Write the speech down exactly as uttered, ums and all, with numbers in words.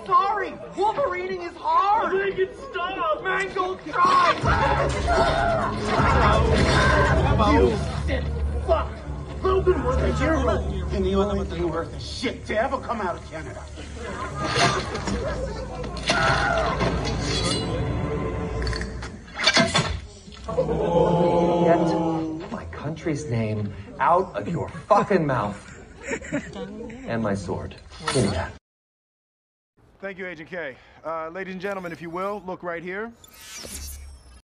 sorry. Wolverining is hard. Make it stop. Mango, try. You sick fuck. Logan was a hero. And the only thing worth a shit to ever come out of Canada. Get my country's name out of your fucking mouth. And my sword. Give me that. Thank you, Agent K. Uh, ladies and gentlemen, if you will, look right here.